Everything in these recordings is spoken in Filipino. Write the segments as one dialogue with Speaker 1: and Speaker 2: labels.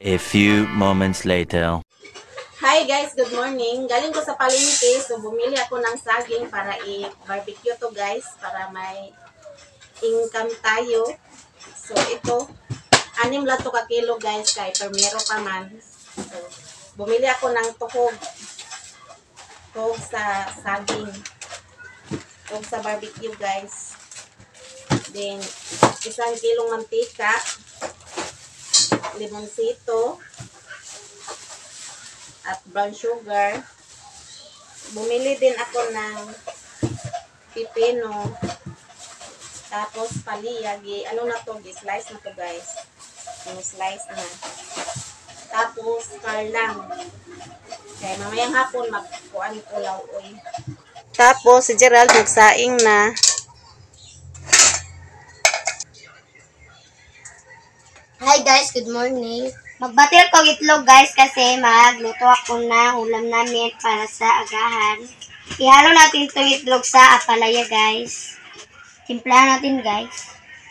Speaker 1: A few moments later.
Speaker 2: Hi guys, good morning. Galing ko sa palengke, so bumili ako ng saging para i-barbecue to guys, para may income tayo. So ito, anim lang to ka kilo guys, kay permero pa man. So, bumili ako ng tuhog sa saging, tuhog sa barbecue guys. Then, isang kilong mantika, limonsito, at brown sugar. Bumili din ako ng pipino, tapos paliyag, ano na to, slice na to guys. Yung slice na. Tapos karlang. Kaya mamayang hapon magkuan ko lauoy. Tapos si Gerald nagsaing na.
Speaker 3: Hi guys, good morning. Magbatil ko itlog guys kasi magluto ako ng ulam namin para sa agahan. Ihalo natin itong itlog sa apalaya guys. Timplahan natin guys.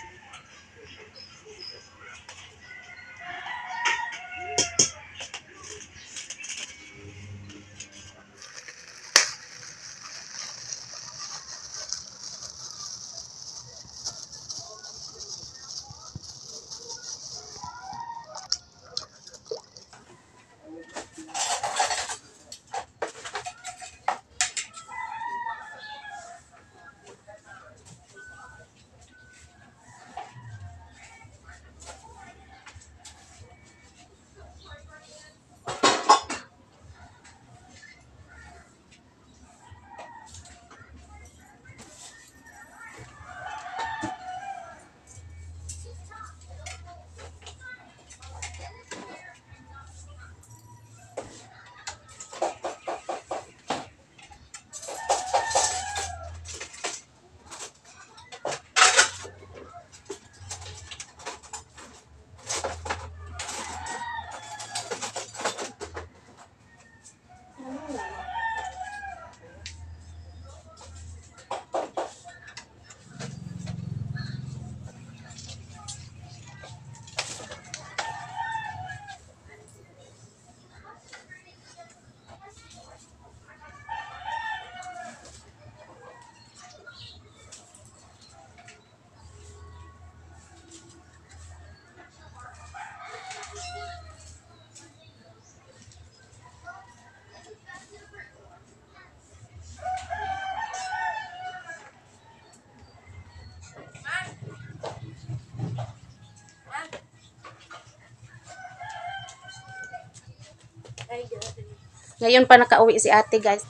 Speaker 2: Ngayon pa nakauwi si ate guys.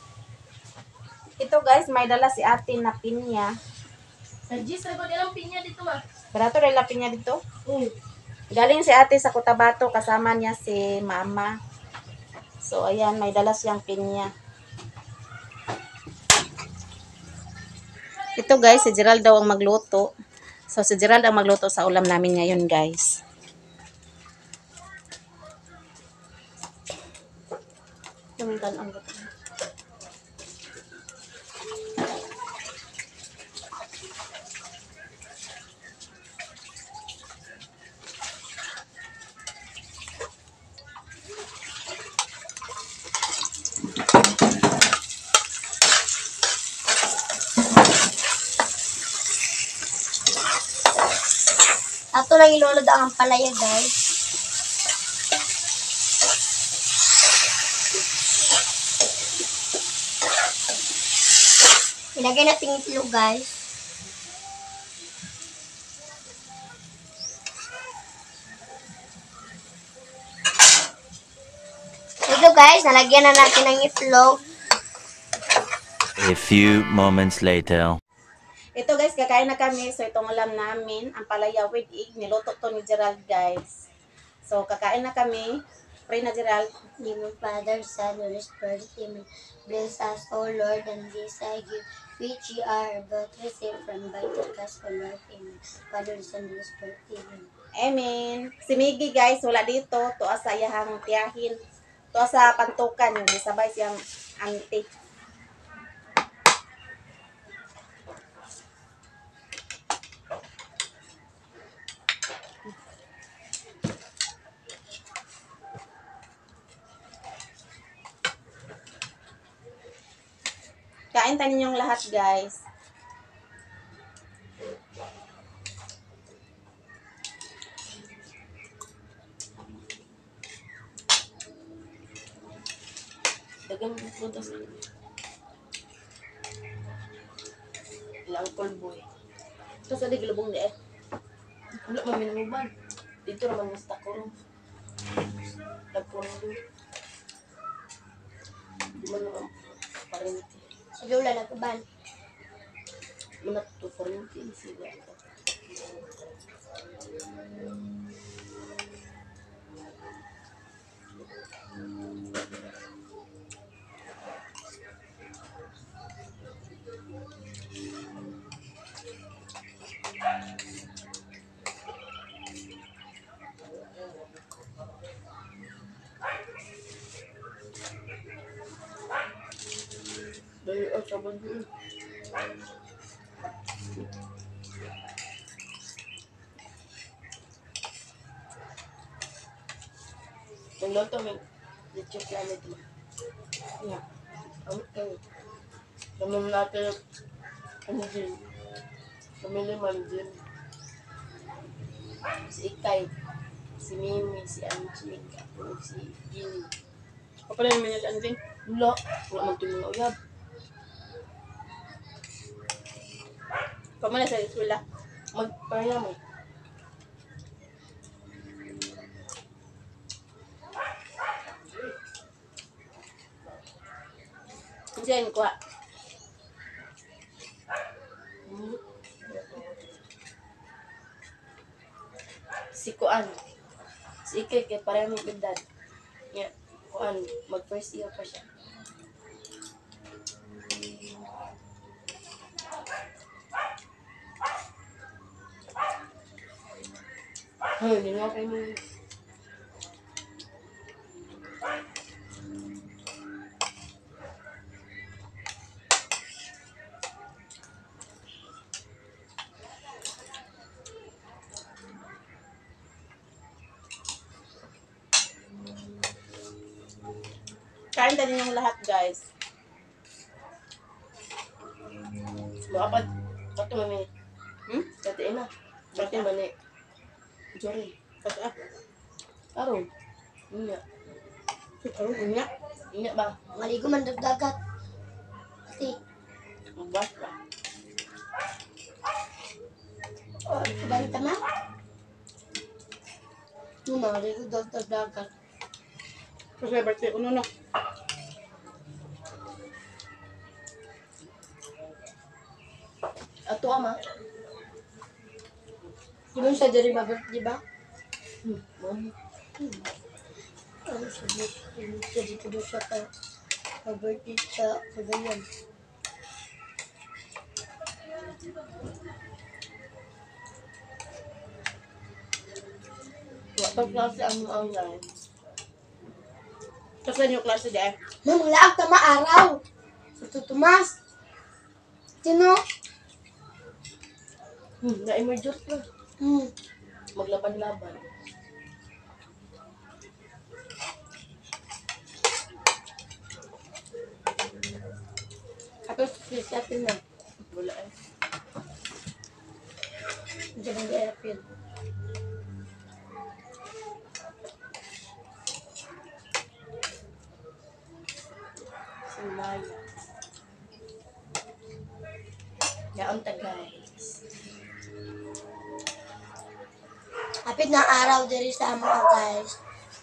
Speaker 2: Ito guys, may dala si ate na pinya.
Speaker 3: Sajis, sagot ilang pinya dito ah.
Speaker 2: Barato rin la pinya dito. Galing si ate sa Cotabato, kasama niya si mama. So ayan, may dala siyang pinya. Ito guys, si Gerald daw ang magluto. So si Gerald ang magluto sa ulam namin ngayon guys. Tumigan ang luto.
Speaker 3: Ato lang ilulod ang palaya guys. Ilagay natin itlog guys. Ito guys, nalagyan na natin ng itlog.
Speaker 1: A few moments later.
Speaker 2: Ito guys, kakain na kami. So itong ulam namin, ang palaya with egg, niluto to ni Gerald guys. So kakain na kami. Pray na Gerald.
Speaker 3: Name of Father, Son, Holy Spirit, Amen. Bless us, O Lord, and this I give, which ye are about to receive from by the gospel, Lord, Amen. Father, Son, Holy Spirit, Amen.
Speaker 2: Amen. Si Miggy guys, wala dito. Tuwa sa iyahang tiyahin. Tuwa sa pantukan. Yung sabay siyang auntie. Kain tayo ninyong lahat, guys.
Speaker 4: Dagang prutas na. Ilang polboy.
Speaker 2: Ito sa diglubong di eh.
Speaker 4: Wala maminamuban. Dito naman mas takong. Nagpuno doon. Di man naman parinti.
Speaker 3: Si Lola nagkaban.
Speaker 4: Manat to parinti. Sila ito. Dahil ang sabon doon. Ang loto may litso planet mo. Yeah. Ang naman natin ano din. Kami naman din. Si Ikay, si Mimi, si Angie, ako si Gini.
Speaker 2: Kapala naman yung anjing.
Speaker 4: Wala. Wala man ito mga uyab.
Speaker 2: Kamala sa eskwela.
Speaker 4: Magpaya mo.
Speaker 2: Diyan ko.
Speaker 4: Si Kuan. Si Ikay kay parang may edad. Yeah. Kuan, mag first year pa siya. Ay, hindi nga kayo mo.
Speaker 2: Kain tayo ninyong lahat, guys.
Speaker 4: Makapat. Kato mami. Katiin na.
Speaker 2: Katiin.
Speaker 4: Katiin ba ni? Jory.
Speaker 2: Kasi
Speaker 4: Aron. Inya.
Speaker 2: ano niya?
Speaker 4: Inya ba?
Speaker 3: Maligo man dagat. Ati.
Speaker 4: Magbas ba?
Speaker 3: Oh, balik tama. Maligo dagat.
Speaker 2: Kasi birthday ko no.
Speaker 4: Ato ama.
Speaker 3: Di ba siya diri ba birthday ba?
Speaker 4: Mami.
Speaker 3: Ano siya dito daw siya pa birthday sa kagayan.
Speaker 4: Kapag klase ang online.
Speaker 2: Kasi yung klase di eh.
Speaker 3: Ma'am, laag tama araw. Sa Tumas. Sino?
Speaker 4: Na-emergent na. Maglaban-laban.
Speaker 3: Ako si Atin na.
Speaker 4: Wala eh.
Speaker 3: Diyan ang di-airfield.
Speaker 4: Si Maya. Yaon ta guys.
Speaker 3: Hapit na araw diri sa amo guys.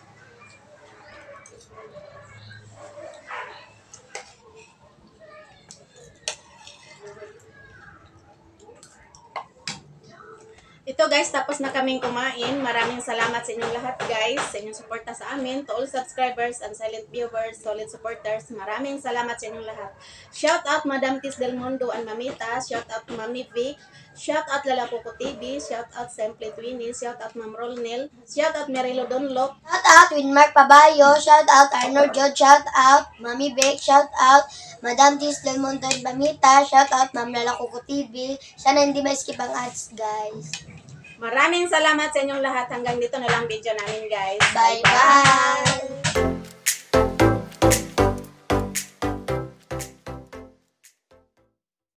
Speaker 2: Ito guys, tapos na kaming kumain. Maraming salamat sa inyong lahat guys, sa inyong suporta sa amin. To all subscribers and silent viewers, solid supporters, maraming salamat sa inyong lahat. Shout out Madam Tis Del Mundo and Mamita, shout out Mami Vic, shout out Lala Coco TV, shout out Simple Twinnie, shout out Ma'am Rolnel, shout out Merilo Donlop,
Speaker 3: Shout out Winmark Pabayo, shout out Arnold Jod, shout out Mami Beck, shout out Madam Tis Del Mundo and Mamita, shout out Ma'am Lala Coco TV. Sana hindi ma-skip ang ads guys.
Speaker 2: maraming salamat sa inyong lahat. Hanggang dito na lang video namin guys.
Speaker 3: Bye bye!